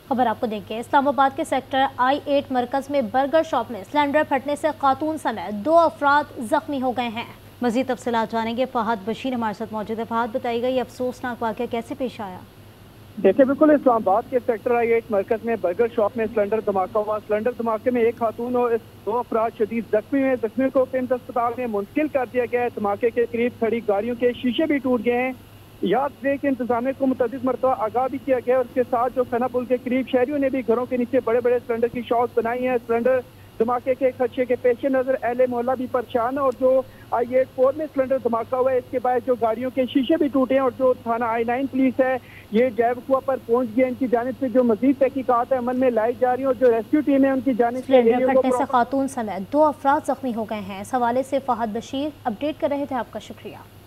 खबर आपको देंगे। इस्लामाबाद के सेक्टर I-8 मरकज में बर्गर शॉप में सिलेंडर फटने से खातून समेत 2 अफराद जख्मी हो गए हैं। मजीद तफसीलात जानेंगे। फहद बशीर हमारे साथ मौजूद है। फहद, बताइएगा ये अफसोसनाक वाक़या कैसे पेश आया? देखिए, बिल्कुल इस्लामाबाद के सेक्टर I-8 मरकज में बर्गर शॉप में सिलेंडर धमाका हुआ। सिलेंडर धमाके में एक खातून और 2 अफराद शदीद जख्मी हुए। जख्मियों को पिंड अस्पताल में मुंतकिल कर दिया गया है। धमाके के करीब खड़ी गाड़ियों के शीशे भी टूट गए हैं। याद रहे कि इंतजामिया को मुतअद्दिद मरतबा आगाह भी किया गया है। उसके साथ जो खना पुल के करीब शहरियों ने भी घरों के नीचे बड़े बड़े सिलेंडर की शॉप्स बनाई हैं। सिलेंडर धमाके के खदशे के पेश नजर अहले मोहल्ला भी परेशान है। और जो I-8 में सिलेंडर धमाका हुआ है, इसके बाद जो गाड़ियों के शीशे भी टूटे हैं और जो थाना I-9 पुलिस है ये जैवकुआ पर पहुंच गई। इनकी जानिब से जो मजीद तहकीकात है अमल में लाई जा रही है और जो रेस्क्यू टीम है उनकी जानिब से सिलेंडर फटने से खातून समेत 2 अफराद जख्मी हो गए हैं। इस हवाले से फहद बशीर अपडेट कर रहे थे। आपका शुक्रिया।